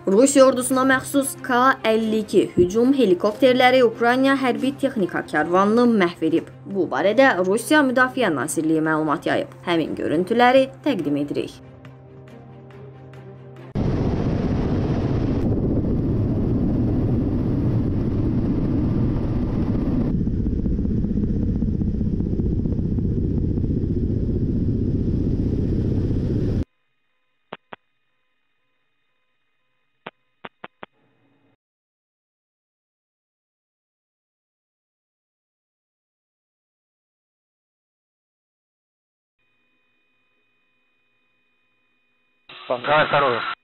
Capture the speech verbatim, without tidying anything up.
Rusiya ordusuna məxsus K əlli iki hücum helikopterləri Ukrayna hərbi texnika karvanını məhv edib. Bu barədə Rusiya Müdafiə Nazirliyi məlumat yayıb. Həmin görüntüləri təqdim edirik. Давай вторую.